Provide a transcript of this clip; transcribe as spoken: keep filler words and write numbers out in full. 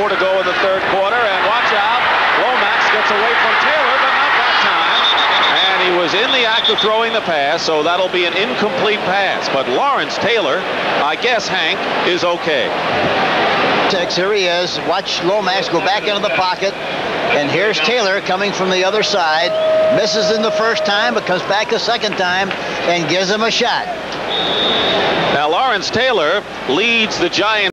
four to go in the third quarter, and watch out, Lomax gets away from Taylor, but not that time. And he was in the act of throwing the pass, so that'll be an incomplete pass. But Lawrence Taylor, I guess, Hank, is okay. Here he is. Watch Lomax go back into the pocket. And here's Taylor coming from the other side. Misses in the first time, but comes back the second time and gives him a shot. Now, Lawrence Taylor leads the Giants.